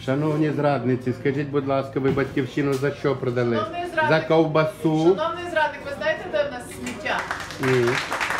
Шановні зрадниці, скажіть, будь ласка, ви Батьківщину за що продали? Шановний зрадник, За ковбасу? Шановний зрадник, ви знаєте, де в нас сміття? Ні.